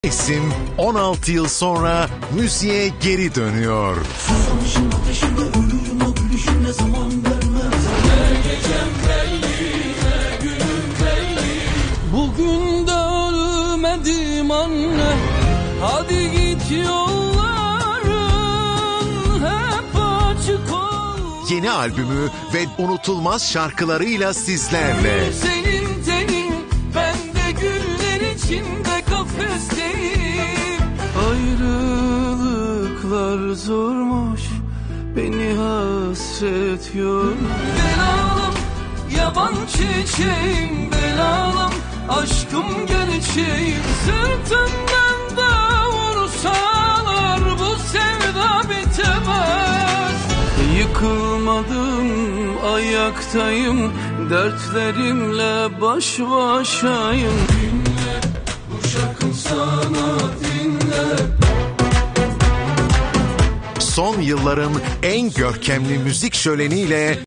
İsim 16 yıl sonra müziğe geri dönüyor. Susamışım ateşimde ölürüm o gülüşün ne zaman vermez. Ne gecem belli ne günüm belli. Bugün de ölmedim anne. Hadi git yolların hep açık ol. Yeni albümü ve unutulmaz şarkılarıyla sizlerle. Senin tenin ben de güller içinde kafesteyim. Ayrılıklar zormuş beni hasret yor. Belalım yaban çiçeğim belalım aşkım gerçeğim. Sırtından da vursalar bu sevda bitemez. Yıkılmadım ayaktayım dertlerimle baş başayım. Dinle bu şarkım sana dinle. Son yılların en görkemli müzik şöleniyle